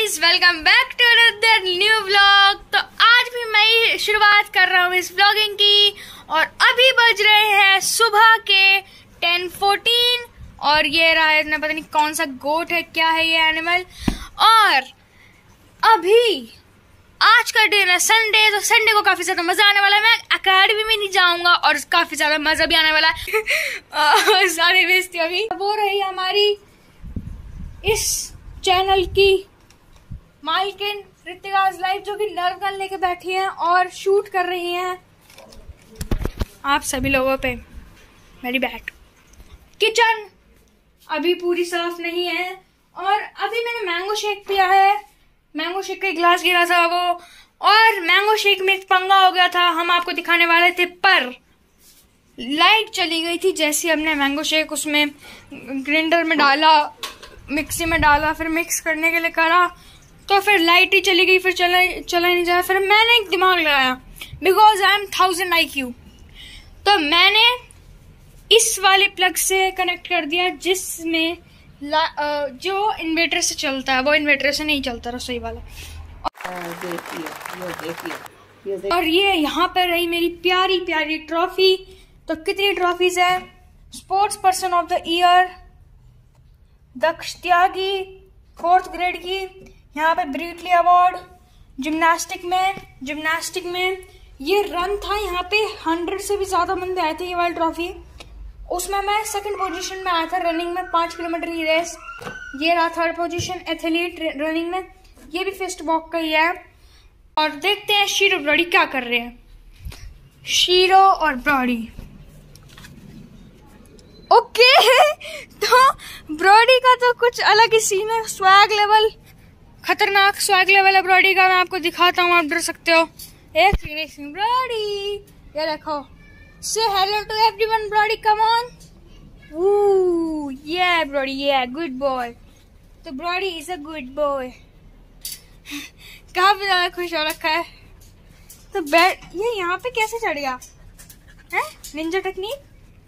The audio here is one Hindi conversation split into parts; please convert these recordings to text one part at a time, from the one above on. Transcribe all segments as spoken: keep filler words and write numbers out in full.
Guys, welcome back to another new vlog. तो आज भी मैं ही शुरुआत कर रहा हूँ इस व्लॉगिंग की और अभी बज रहे हैं सुबह के टेन फोर्टीन और ये रहा है, पता नहीं कौन सा गोट है, क्या है ये एनिमल। और अभी आज का दिन है संडे, तो संडे को काफी ज्यादा मजा आने वाला है। मैं अकेडमी में नहीं जाऊंगा और काफी ज्यादा मजा भी आने वाला है। सारी बेइज्जती अभी वो रही हमारी इस चैनल की मालकिन ऋतिकाज लाइफ, जो कि नर्व गन लेके बैठी हैं और शूट कर रही हैं आप सभी लोगों पे मेरी बैट। किचन अभी पूरी साफ नहीं है और अभी मैंने मैंगो शेक पिया है। मैंगो शेक का गिलास गिरा था वो, और मैंगो शेक में एक पंगा हो गया था, हम आपको दिखाने वाले थे पर लाइट चली गई थी। जैसे हमने मैंगो शेक उसमें ग्राइंडर में डाला, मिक्सी में डाला, फिर मिक्स करने के लिए करा, तो फिर लाइट ही चली गई, फिर चला चला ही नहीं जाए। फिर मैंने एक दिमाग लगाया, because I am thousand I Q, तो मैंने इस वाले प्लग से कनेक्ट कर दिया जिसमें जो इन्वर्टर से चलता है, वो इन्वर्टर से नहीं चलता, रसोई वाला। देखिए, ये देखिए, ये देखिए। और ये यहाँ पर रही मेरी प्यारी प्यारी ट्रॉफी। तो कितनी ट्रॉफीज है? Sports person of the year Daksh Tyagi fourth grade की, यहाँ पे ब्रीटली अवार्ड। जिम्नास्टिक में जिम्नास्टिक में ये रन था, यहाँ पे हंड्रेड से भी ज्यादा बंदे आए थे। ये वाली ट्रॉफी, उसमें मैं सेकंड पोजीशन में आया था रनिंग में, पांच किलोमीटर की रेस। ये रहा थर्ड पोजीशन एथलीट रनिंग में, ये भी फिस्ट वॉक का ही है। और देखते हैं शीरो ब्रॉडी क्या कर रहे हैं। शीरो और ब्रॉडी ओके तो ब्रॉडी का तो कुछ अलग ही सीन है, स्वैग लेवल, खतरनाक स्वैग लेवल है ब्रॉडी का। मैं आपको दिखाता हूँ, आप डर सकते हो। एक सीन ब्रॉडी, ये देखो, say hello to everyone Brody, come on. Ooh, yeah, Brody, yeah, good boy. तो Brody is a good boy. काफी ज्यादा खुश हो रखा है। तो बैट ये यहाँ पे कैसे चढ़ गया है? Ninja technique.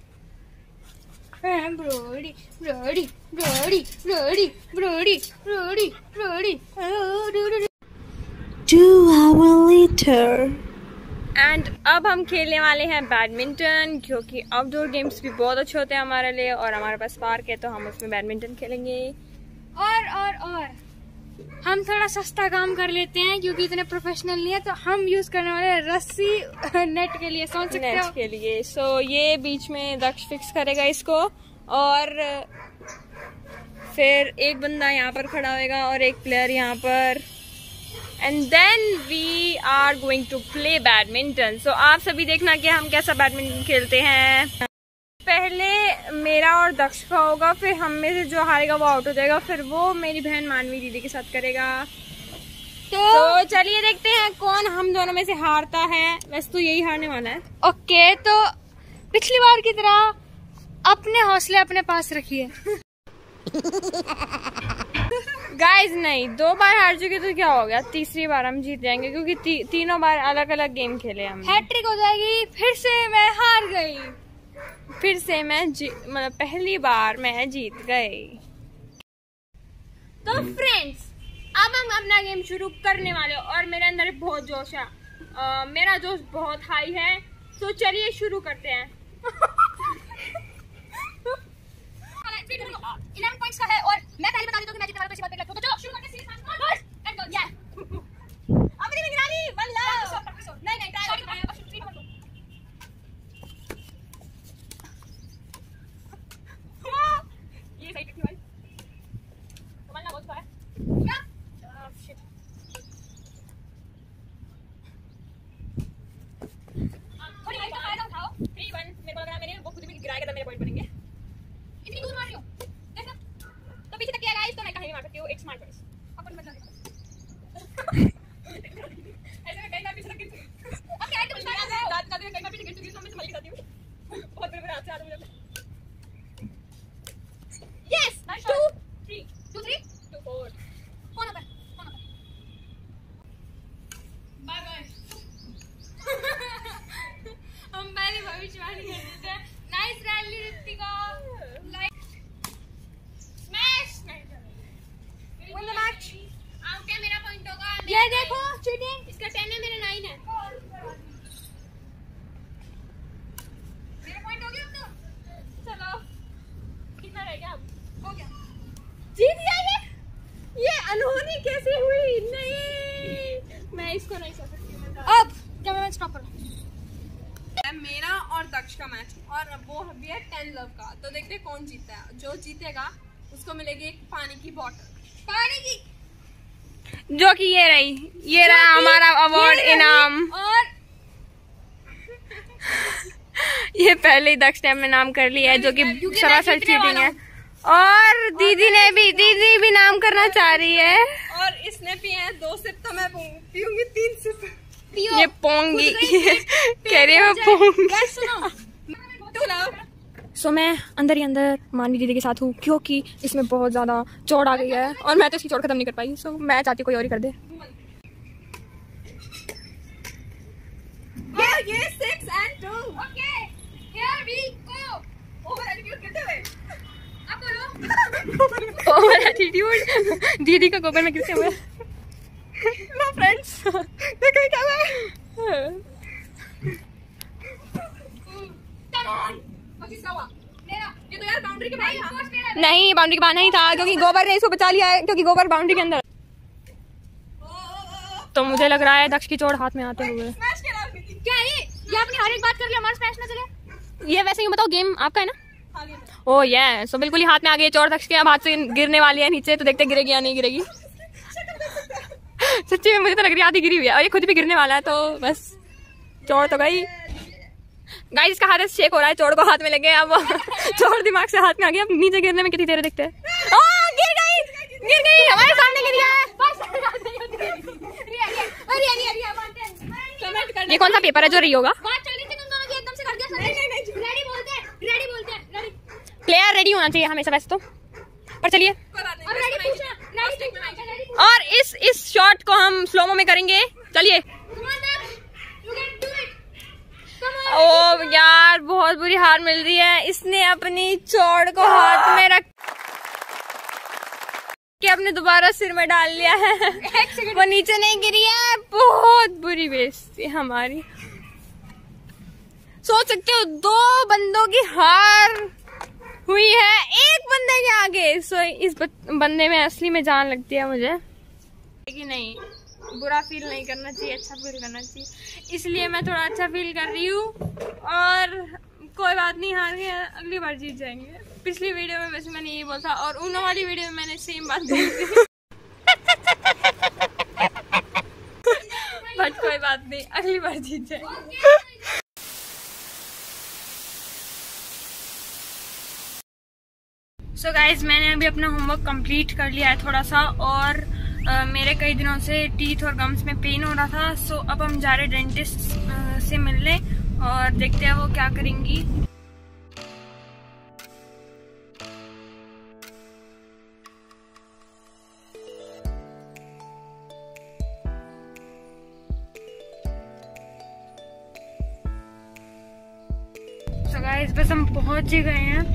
Brody, Brody, Brody, Brody, Brody, Brody, Brody. Two hours later. And अब हम खेलने वाले हैं बैडमिंटन, क्योंकि आउटडोर गेम्स भी बहुत अच्छे होते हैं हमारे लिए और हमारे पास पार्क है, तो हम उसमें बैडमिंटन खेलेंगे। और और और हम थोड़ा सस्ता काम कर लेते हैं, क्योंकि इतने प्रोफेशनल नहीं है, तो हम यूज करने वाले हैं रस्सी नेट के लिए, समझ सकते हो? नेट के लिए। सो so, ये बीच में दक्ष फिक्स करेगा इसको, और फिर एक बंदा यहाँ पर खड़ा होगा और एक प्लेयर यहाँ पर, and then we are going to play badminton. So आप सभी देखना कि हम कैसा बैडमिंटन खेलते हैं। पहले मेरा और दक्ष का होगा, फिर हम में से जो हारेगा वो आउट हो जाएगा, फिर वो मेरी बहन मानवी दीदी के साथ करेगा। तो, तो चलिए देखते हैं कौन हम दोनों में से हारता है। वैसे तो यही हारने वाला है। ओके, तो पिछली बार की तरह अपने हौसले अपने पास रखिए। गाइज नहीं, दो बार हार चुके तो क्या हो गया, तीसरी बार हम जीत जाएंगे, क्योंकि ती, तीनों बार अलग अलग गेम खेले हम। हैट्रिक हो जाएगी। फिर से मैं हार गई, फिर से मैं मतलब पहली बार मैं जीत गई। तो फ्रेंड्स, अब हम अपना गेम शुरू करने वाले और मेरे अंदर बहुत जोश है। आ, मेरा जोश बहुत हाई है, तो चलिए शुरू करते हैं। इलेवन पॉइंट्स का है और मैं पहले बता देता हूं कि मैं जीतने वाला, तो इसी बात पे लगता हूं। तो चलो शुरू करते हैं। Let's go. या अब नहीं निगरानी बल्ला, नहीं नहीं ट्राई करो। ये सही कितनी बार कमालना बहुत है क्या? शिट, थोड़ी हाइट फायदा उठाओ। थ्री वन मेरे को लग रहा है मेरे वो खुद भी गिराएगा तो मेरे पॉइंट बनेंगे। इतनी दूर मार रही हूँ, देखना तो पीछे तक किया गाइस, तो मैं कहीं नहीं मार सकती हूँ। It's my choice. ये देखो चीटिंग, इसका टेन है, मेरा नाइन है। मेरा पॉइंट हो गया अब तो। चलो कितना रह गया अब? हो गया, जीत गया ये। ये अनहोनी कैसे हुई? नहीं, मैं इसको नहीं कर सकती। अब क्या मैं स्टॉप करूं? मेरा और दक्ष का मैच, और वो भी है टेन लव का। तो देखते हैं कौन जीतता है। जो जीतेगा उसको मिलेगी एक पानी की बोतल। पानी की, जो कि ये रही, ये रहा हमारा अवार्ड इनाम। और ये पहले ही दक्ष ने अपने नाम कर लिया है, जो कि सरासर चीटिंग है। और दीदी ने भी दीदी भी नाम करना चाह रही है। और इसने पिए हैं दो सिप, तो मैं पीऊंगी तीन सिप। ये पोंगी कह रही है, मैं पोंगी। सुनो, सो so, मैं अंदर ही अंदर मानवी दीदी के साथ हूँ, क्योंकि इसमें बहुत ज्यादा चौड़ आ गई है और मैं तो इसकी चौड़ खत्म नहीं कर पाई। सो so, मैं चाहती हूँ कोई और ही कर दे। ये six and two. Okay, here we go. Over attitude करते हुए अब बोलो। ओवर एटीट्यूड दीदी का गोबर में गिरते हुए। नो फ्रेंड्स, देखो क्या हुआ। कम ऑन, किसका हुआ? मेरा। ये तो यार बाउंड्री के बाहर था। नहीं, बाउंड्री के बाहर नहीं था, क्योंकि गोबर ने इसको बचा लिया है, क्योंकि गोबर बाउंड्री के अंदर। तो मुझे लग रहा है दक्ष की चोट हाथ में आते हुए। क्या ये ये आपने हर एक बात कर लिया, हमारा स्मैश ना चले। ये वैसे ही बताओ, गेम आपका है ना? ओ ये सो बिल्कुल ही हाथ में आ गई चोट दक्ष के। अब हाथ से गिरने वाली है नीचे, तो देखते गिरेगी या नहीं गिरेगी। सच्ची में मुझे तो लग रही है आधी गिरी हुई है, और ये खुद भी गिरने वाला है। तो बस चोट तो गई। गाइस इसका हाथ शेक हो रहा है, चोट को हाथ में लगे। अब चोट दिमाग से हाथ में आ गई। अब नीचे गिरने में कितनी देर दिखते हैं। गिर गई, गिर गई, हमारे सामने गिर गया है। ये कौन सा पेपर है जो रही होगा? एकदम से कर दिया। रेडी बोलते हैं, रेडी बोलते हैं, रेडी। प्लेयर रेडी होना चाहिए हमेशा वैसे तो, पर चलिए। अब रेडी पूछना, रेडी। और इस इस शॉट को हम स्लोमो में करेंगे। चलिए। ओ यार बहुत बुरी हार मिल रही है। इसने अपनी चोट को हाथ में रख के अपने दोबारा सिर में डाल लिया है। वो नीचे नहीं गिरी है। बहुत बुरी बेइज्जती हमारी। सोच सकते हो, दो बंदों की हार हुई है एक बंदे के आगे। सो इस बंदे में असली में जान लगती है मुझे। लेकिन नहीं, बुरा फील नहीं करना चाहिए, अच्छा फील करना चाहिए। इसलिए मैं थोड़ा अच्छा फील कर रही हूँ। और कोई बात नहीं, हार गए, अगली बार जीत जाएंगे। पिछली वीडियो में वैसे मैंने यही बोला था, और उन वाली वीडियो में मैंने सेम बात बोली थी। बट कोई बात नहीं, अगली बार जीत जाएंगे। सो गाइज मैंने अभी अपना होमवर्क कंप्लीट कर लिया है थोड़ा सा, और Uh, मेरे कई दिनों से टीथ और गम्स में पेन हो रहा था। सो so, अब हम जा रहे डेंटिस्ट uh, से मिलने, और देखते हैं वो क्या करेंगी। सो so गाइस बस हम पहुंच ही गए हैं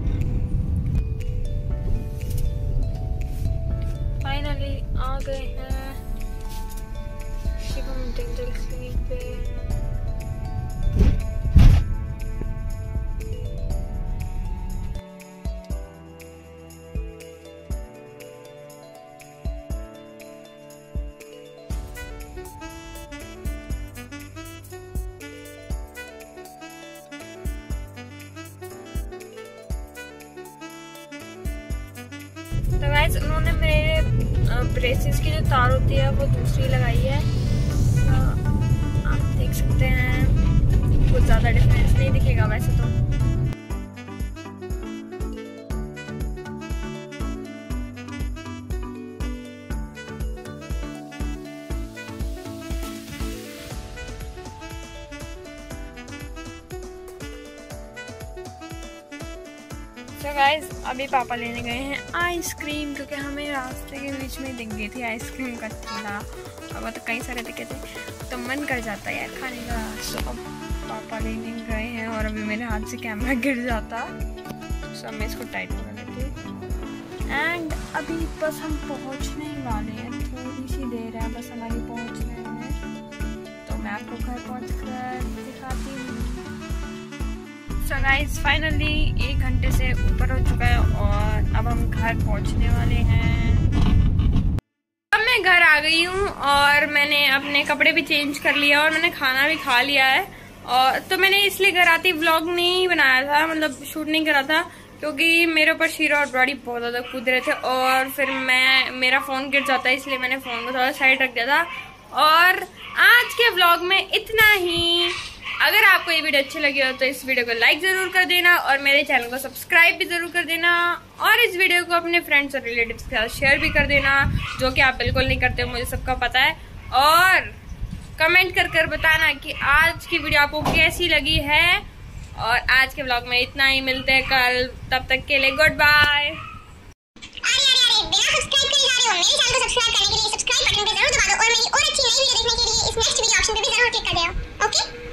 फाइनली, आ गए हैं शिवम डेंटल क्लिनिक पे। तो गाइस उन्होंने मेरे ब्रेसेस की जो तार होती है वो दूसरी लगाई है। तो आप देख सकते हैं कुछ ज़्यादा डिफरेंस नहीं दिखेगा वैसे तो। तो गाइस अभी पापा लेने गए हैं आइसक्रीम, क्योंकि हमें रास्ते के बीच में दिख गई थी आइसक्रीम का ठेला, और वो तो कई सारे दिखे थे, तो मन कर जाता है यार खाने का। सो अब पापा लेने गए हैं, और अभी मेरे हाथ से कैमरा गिर जाता, सो मैं इसको टाइट कर लेती। एंड अभी बस हम पहुंचने ही वाले हैं, थोड़ी सी देर है बस हमारी गाइस फाइनली एक घंटे से ऊपर हो चुका है और अब हम घर पहुंचने वाले हैं। अब मैं घर आ गई हूँ और मैंने अपने कपड़े भी चेंज कर लिया और मैंने खाना भी खा लिया है। और तो मैंने इसलिए घर आती व्लॉग नहीं बनाया था, मतलब शूट नहीं करा था, क्योंकि मेरे ऊपर शीरा और ब्रॉडी बहुत ज्यादा कूद रहे थे और फिर मैं मेरा फोन गिर जाता है, इसलिए मैंने फोन को थोड़ा साइड रख दिया था। और आज के व्लॉग में इतना ही। अगर आपको ये वीडियो अच्छी लगी हो तो इस वीडियो को लाइक जरूर कर देना और मेरे चैनल को सब्सक्राइब भी जरूर कर देना और इस वीडियो को अपने फ्रेंड्स और रिलेटिव्स के साथ शेयर भी कर देना, जो कि आप बिल्कुल नहीं करते हो, मुझे सबका पता है। और कमेंट कर कर बताना कि आज की वीडियो आपको कैसी लगी है। और आज के व्लॉग में इतना ही, मिलते हैं कल, तब तक के लिए गुड बाय। अरे अरे अरे बिना सब्सक्राइब करे जा रहे हो? मेरे चैनल को सब्सक्राइब करने के लिए सब्सक्राइब बटन पे जरूर दबा दो और मेरी और अच्छी नई वीडियो देखने के लिए इस नेक्स्ट वीडियो ऑप्शन पे भी जरूर क्लिक कर देना। ओके।